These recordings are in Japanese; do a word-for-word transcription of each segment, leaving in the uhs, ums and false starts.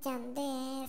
ちゃんです。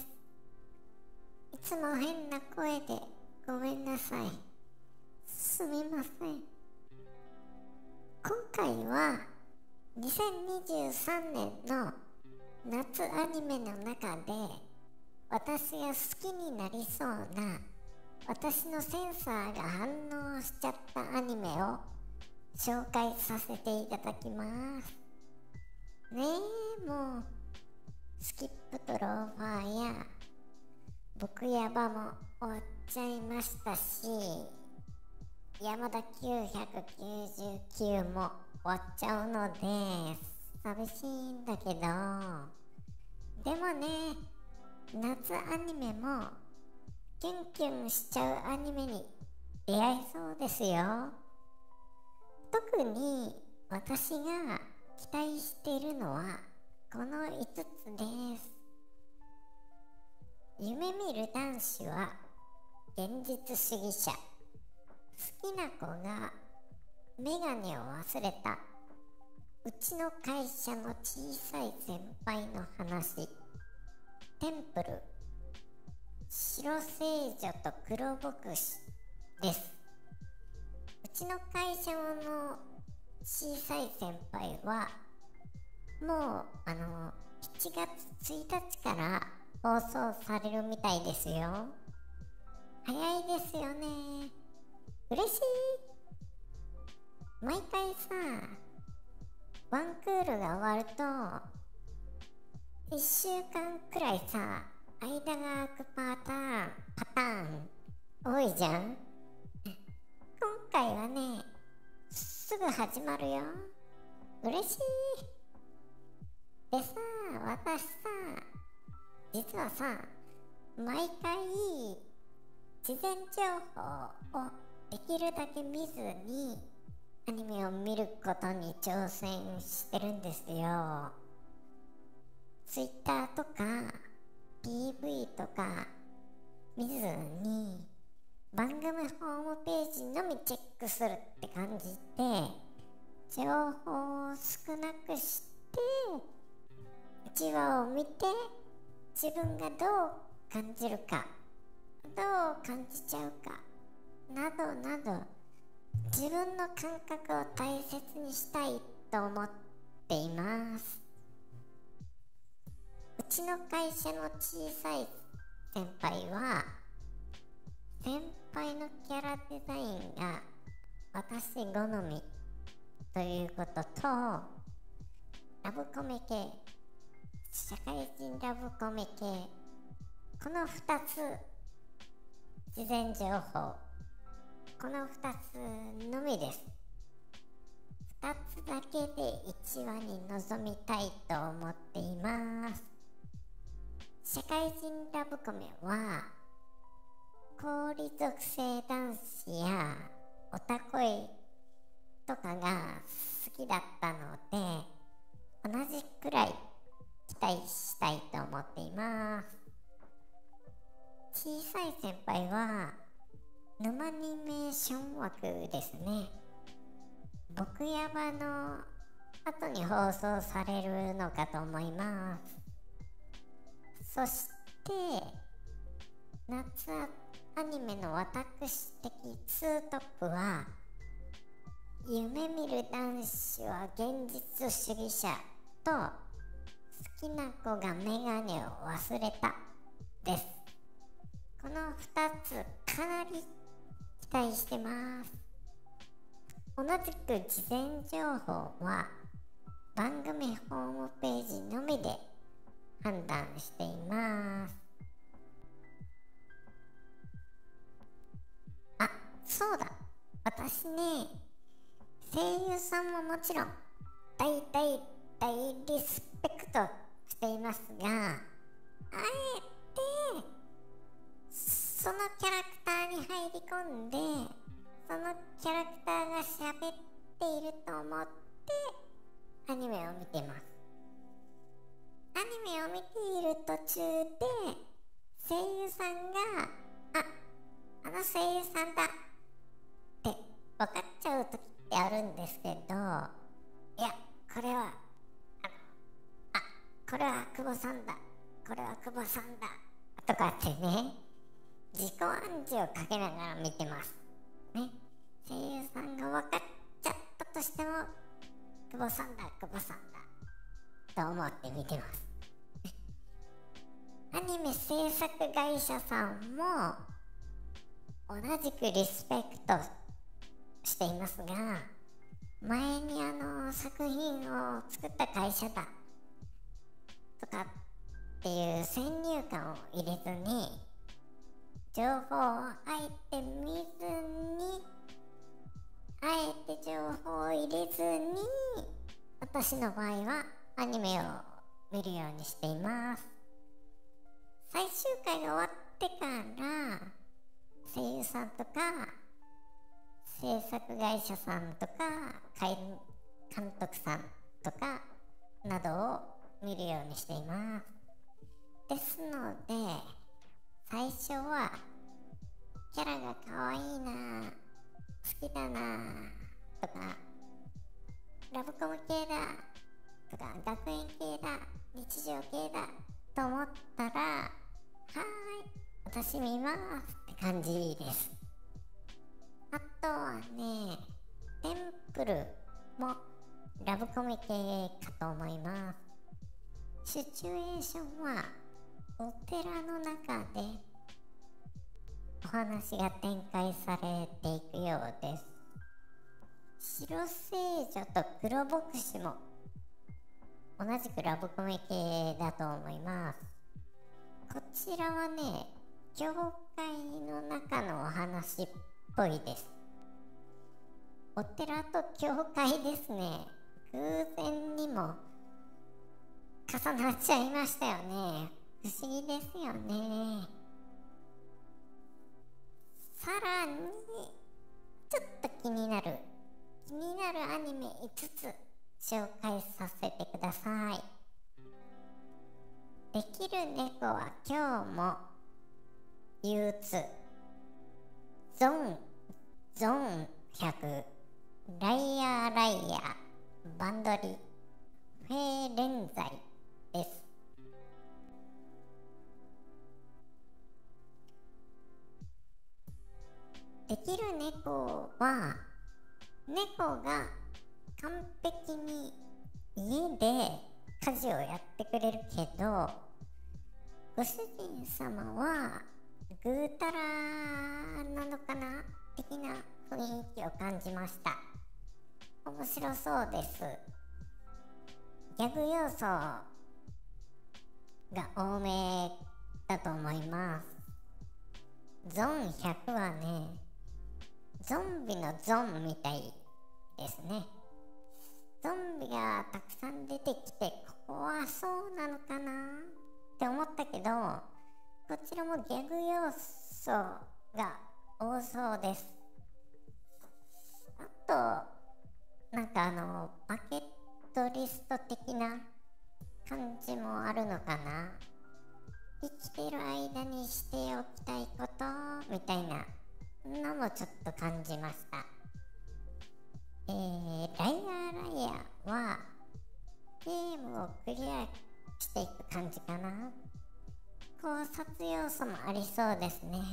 いつも変な声でごめんなさい。すみません。今回はにせんにじゅうさんねんの夏アニメの中で私が好きになりそうな私のセンサーが反応しちゃったアニメを紹介させていただきます。ねえ、もうスキップとローファーや僕やばも終わっちゃいましたし、山田きゅうひゃくきゅうじゅうきゅうも終わっちゃうので寂しいんだけど、でもね、夏アニメもキュンキュンしちゃうアニメに出会えそうですよ。特に私が期待しているのはこのいつつです。夢見る男子は現実主義者。好きな子がメガネを忘れた。うちの会社の小さい先輩の話。テンプル。白聖女と黒牧師です。うちの会社の小さい先輩はもうあのしちがつついたちから放送されるみたいですよ。早いですよね。嬉しい。毎回さ、ワンクールが終わるといっしゅうかんくらいさ、間が空くパターンパターン多いじゃん。今回はね、すぐ始まるよ。嬉しい。でさ、私さ、実はさ、毎回事前情報をできるだけ見ずにアニメを見ることに挑戦してるんですよ。Twitter とか ピーブイ とか見ずに番組ホームページのみチェックするって感じで、情報を少なくしていちわを見て自分がどう感じるか、どう感じちゃうかなどなど、自分の感覚を大切にしたいと思っています。うちの会社の小さい先輩は先輩のキャラデザインが私好みということと、ラブコメ系、社会人ラブコメ系、このふたつ事前情報、このふたつのみです。ふたつだけでいちわに臨みたいと思っています。社会人ラブコメは氷属性男子やオタ恋とかが好きだったので、同じくらい期待したいと思っています。小さい先輩は沼アニメーション枠ですね。僕やばの後に放送されるのかと思います。そして夏アニメの私的ツートップは、夢見る男子は現実主義者と好きな子がメガネを忘れたです。このふたつかなり期待してます。同じく事前情報は番組ホームページのみで判断しています。あ、そうだ、私ね、声優さんももちろん大大大リスペクトしていますが、あえてそのキャラクターに入り込んで、そのキャラクターが喋っていると思ってアニメを見てます。アニメを見ている途中で声優さんが、あ、あの声優さんだって分かっちゃう時ってあるんですけど、いや、これはあのあこれは久保さんだっこれは久保さんだとかってね、自己暗示をかけながら見てますね。声優さんが分かっちゃったとしても、久保さんだ久保さんだと思って見てますアニメ制作会社さんも同じくリスペクトしていますが、前にあの作品を作った会社だとかっていう先入観を入れずに、情報をあえて見ずに、あえて情報を入れずに、私の場合はアニメを見るようにしています。最終回が終わってから声優さんとか制作会社さんとか監督さんとかなどを見るようにしています。ですので、最初はキャラが可愛いな、好きだなとか、ラブコメ系だとか、学園系だ、日常系だと思ったら、はーい、私見ますって感じです。あとはね、テンプルもラブコメ系かと思います。シチュエーションはお寺の中でお話が展開されていくようです。白聖女と黒牧師も同じくラブコメ系だと思います。こちらはね、教会の中のお話っぽいです。お寺と教会ですね。偶然にも重なっちゃいましたよね。不思議ですよね。さらにちょっと気になる気になるアニメいつつ紹介させてください。できる猫は今日も憂鬱、ゾンゾンひゃく、ライヤーライヤー、バンドリ、フェーレンザイです。できる猫は猫が完璧に家で家事をやってくれるけど、ご主人様はぐうたらなのかな的な雰囲気を感じました。面白そうです。ギャグ要素が多めだと思います。ゾンひゃくはね、ゾンビのゾンみたいですね。ゾンビがたくさん出てきて怖そうなのかなって思ったけど、こちらもギャグ要素が多そうです。あとなんかあのバケットリスト的な感じもあるのかな。生きてる間にしておきたいことみたいなのもちょっと感じました。えー、ライヤーライヤーはゲームをクリアしていく感じかな。考察要素もありそうですね。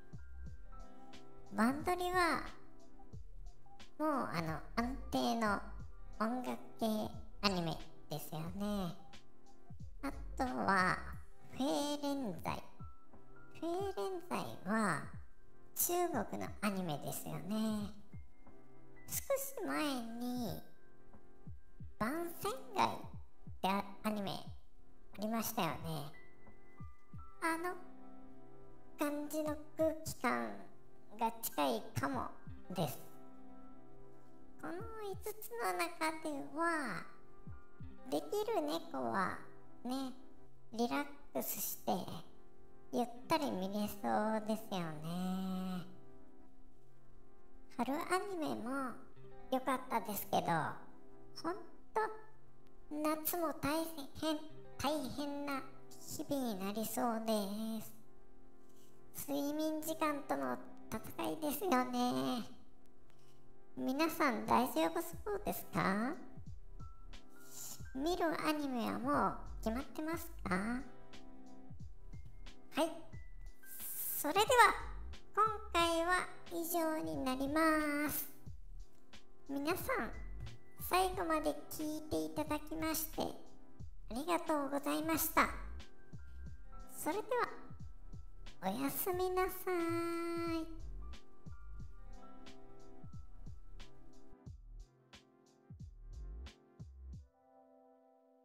バンドリはもうあの安定の音楽系アニメですよね。あとはフェーレンザイ。フェーレンザイは中国のアニメですよね。少し前に番宣街ってアニメありましたよね。あの感じの空気感が近いかもです。このいつつの中ではできる猫はね、リラックスしてゆったり見れそうですよね。春アニメも良かったですけど、ほんと夏も大変大変な日々になりそうです。睡眠時間との戦いですよね。皆さん大丈夫そうですか？見るアニメはもう決まってますか？ はい、それでは今回は以上になります。皆さん最後まで聞いていただきましてありがとうございました。それではおやすみなさーい。